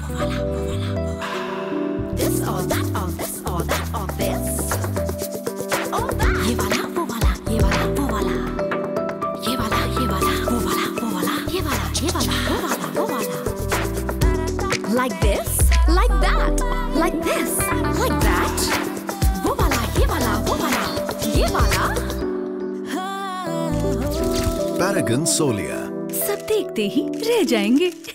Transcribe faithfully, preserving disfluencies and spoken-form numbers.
voila, voila, voila. This or that or this or that or this. All that. ये वाला, वो वाला, ये वाला, वो वाला. ये वाला, ये वाला, वो वाला, वो वाला. ये वाला, ये वाला, वो वाला, वो वाला. Like this, like that, like this, like that. वो वाला, ये वाला, वो वाला, ये वाला. Paragon Solia. सब देखते ही रह जाएंगे.